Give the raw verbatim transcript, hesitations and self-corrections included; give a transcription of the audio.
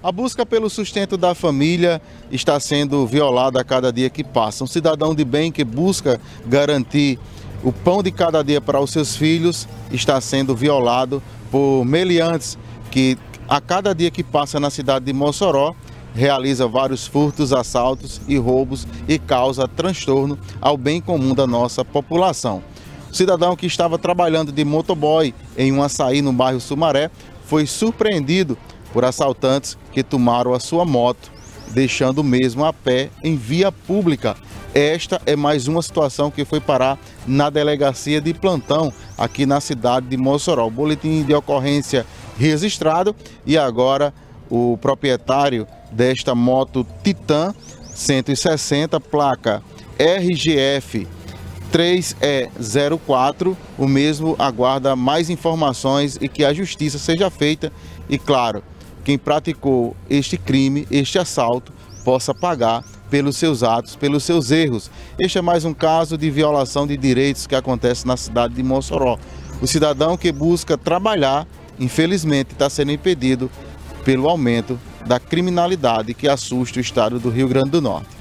A busca pelo sustento da família está sendo violada a cada dia que passa. Um cidadão de bem que busca garantir o pão de cada dia para os seus filhos está sendo violado por meliantes que a cada dia que passa na cidade de Mossoró realiza vários furtos, assaltos e roubos e causa transtorno ao bem comum da nossa população. O cidadão que estava trabalhando de motoboy em um açaí no bairro Sumaré foi surpreendido por assaltantes que tomaram a sua moto, deixando o mesmo a pé em via pública. Esta é mais uma situação que foi parar na delegacia de plantão aqui na cidade de Mossoró. O boletim de ocorrência registrado e agora o proprietário desta moto Titan cento e sessenta, placa R G F três E zero quatro, o mesmo aguarda mais informações e que a justiça seja feita e, claro, quem praticou este crime, este assalto, possa pagar pelos seus atos, pelos seus erros. Este é mais um caso de violação de direitos que acontece na cidade de Mossoró. O cidadão que busca trabalhar, infelizmente, está sendo impedido pelo aumento da criminalidade que assusta o estado do Rio Grande do Norte.